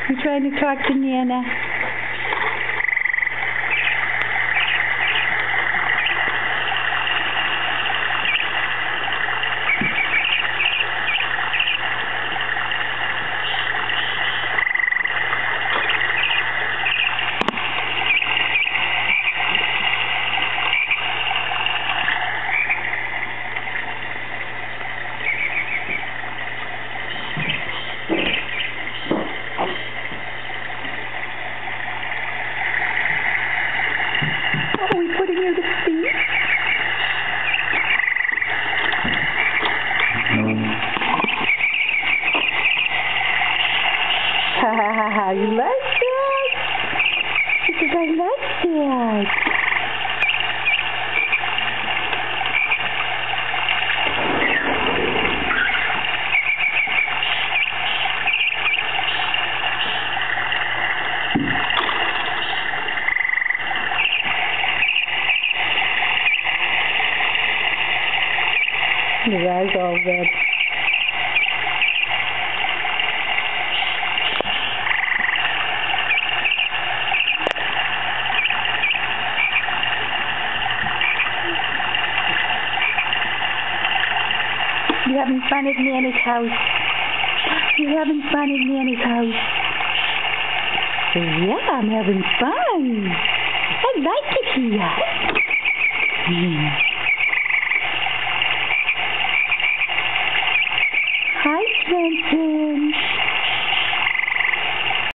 You trying to talk to Nana? Are we putting you to sleep? Ha ha ha ha, you like that? She says, I like that. His eyes all red. You having fun at Nana's house? You having fun at Nana's house? Yeah, I'm having fun. I like it here.